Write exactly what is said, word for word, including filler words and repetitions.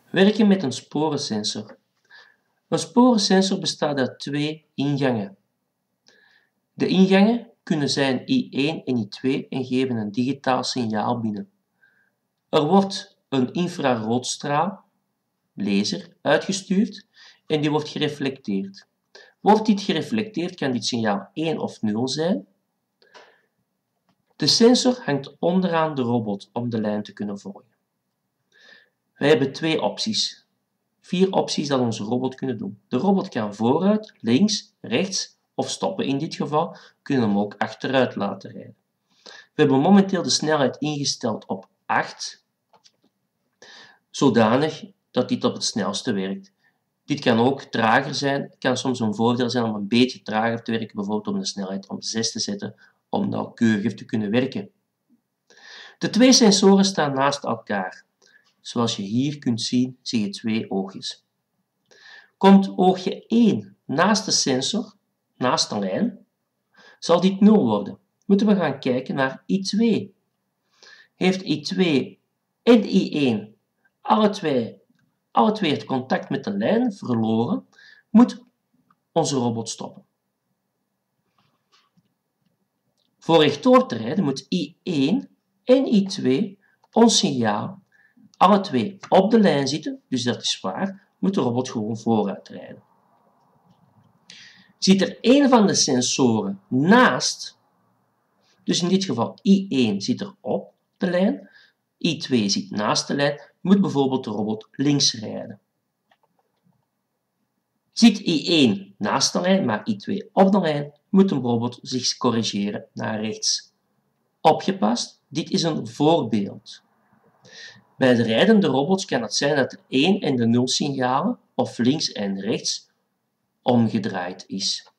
Werken met een sporensensor. Een sporensensor bestaat uit twee ingangen. De ingangen kunnen zijn I één en I twee en geven een digitaal signaal binnen. Er wordt een infraroodstraal, laser, uitgestuurd en die wordt gereflecteerd. Wordt dit gereflecteerd, kan dit signaal één of nul zijn. De sensor hangt onderaan de robot om de lijn te kunnen volgen. Wij hebben twee opties. Vier opties dat onze robot kunnen doen. De robot kan vooruit, links, rechts of stoppen in dit geval. We kunnen hem ook achteruit laten rijden. We hebben momenteel de snelheid ingesteld op acht, zodanig dat dit op het snelste werkt. Dit kan ook trager zijn. Het kan soms een voordeel zijn om een beetje trager te werken, bijvoorbeeld om de snelheid op zes te zetten, om nauwkeuriger te kunnen werken. De twee sensoren staan naast elkaar. Zoals je hier kunt zien, zie je twee oogjes. Komt oogje één naast de sensor, naast de lijn, zal dit nul worden. Moeten we gaan kijken naar I twee. Heeft I twee en I één alle twee, alle twee het contact met de lijn verloren, moet onze robot stoppen. Voor rechtdoor te rijden moet I één en I twee ons signaal alle twee op de lijn zitten, dus dat is waar, moet de robot gewoon vooruit rijden. Zit er één van de sensoren naast, dus in dit geval I één zit er op de lijn, I twee zit naast de lijn, moet bijvoorbeeld de robot links rijden. Zit I één naast de lijn, maar I twee op de lijn, moet de robot zich corrigeren naar rechts. Opgepast, dit is een voorbeeld. Bij de rijdende robots kan het zijn dat de één en de nul signalen, of links en rechts, omgedraaid is.